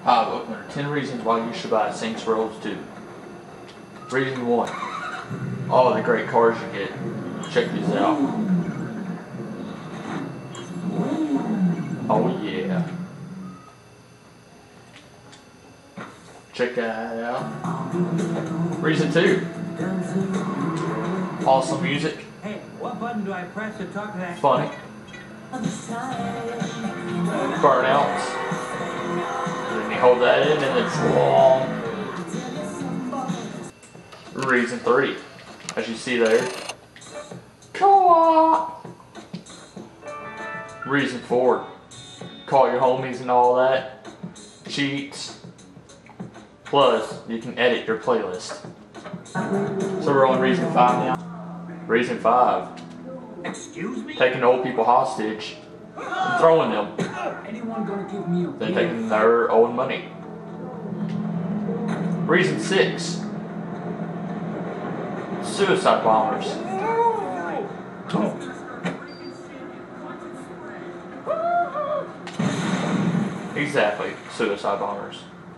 I've opened 10 reasons why you should buy Saints Row 2. Reason 1. All the great cars you get. Check these out. Oh yeah. Check that out. Reason 2. Awesome music. Hey, what button do I press to talk to that? Funny. Burnouts. Then you hold that in and it's long. Reason 3. As you see there. Co-op. Reason 4. Call your homies and all that. Cheats. Plus, you can edit your playlist. So we're on reason 5 now. Reason 5. Excuse me? Taking old people hostage and throwing them. Anyone gonna give me a Then taking their own money. Reason 6. Suicide bombers. Exactly, suicide bombers.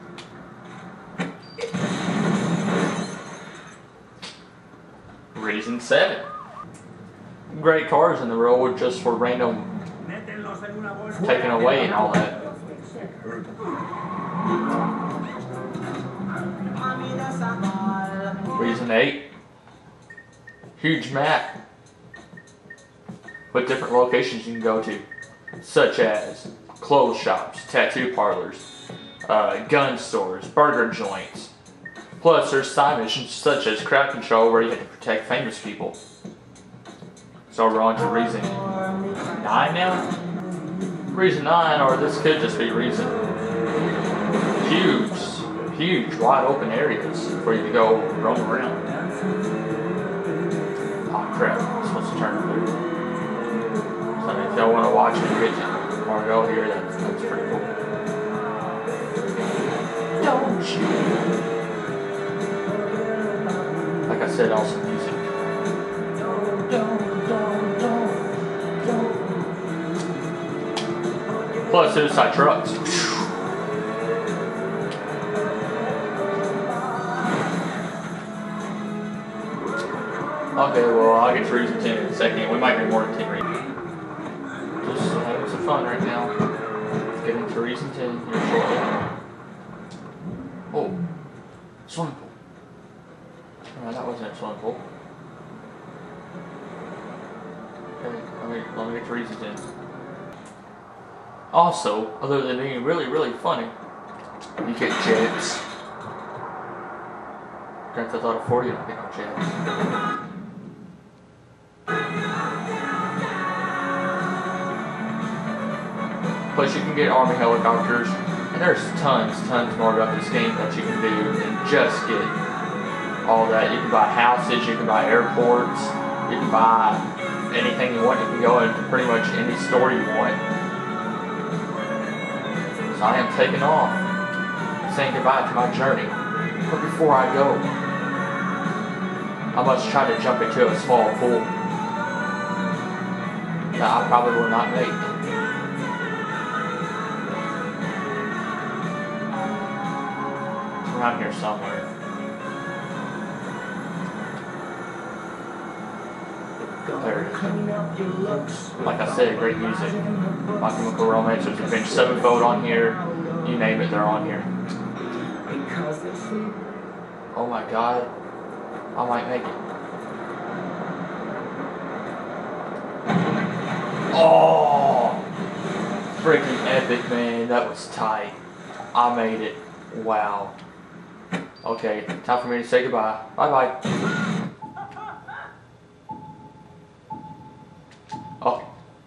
Reason 7. Great cars in the road just for random taking away and all that. Reason 8. Huge map with different locations you can go to, such as clothes shops, tattoo parlors, gun stores, burger joints. Plus, there's side missions such as crowd control where you have to protect famous people. So we're on to reason 9 now? Reason 9, or this could just be reason. Huge, wide open areas for you to go roam around. Oh crap, I'm supposed to turn blue. So if y'all want to watch it or go here, that's pretty cool. Don't you? Like I said, awesome music. Plus suicide trucks. Okay, well, I'll get to reason 10 in a second. We might get more than 10 reasons. Just having some fun right now. Getting to reason 10 here shortly. Oh, swimming pool. No, that wasn't a swimming pool. Okay, let me get to reason 10. Also, other than being really funny, you get jets. Grand Theft Auto 4, you don't get no jets. Plus you can get army helicopters, and there's tons more about this game that you can do than just get all that. You can buy houses, you can buy airports, you can buy anything you want. You can go into pretty much any store you want. So I am taking off, saying goodbye to my journey. But before I go, I must try to jump into a small pool that I probably will not make. Around here somewhere. There it is. Like I said, great music. My Chemical Romance, there's Avenged Sevenfold on here. You name it, they're on here. Oh my god. I might make it. Oh! Freaking epic, man. That was tight. I made it. Wow. Okay, time for me to say goodbye. Bye-bye. Oh.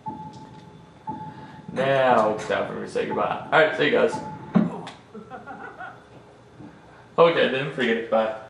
Now it's time for me to say goodbye. Alright, see you guys. Okay, then forget it. Bye.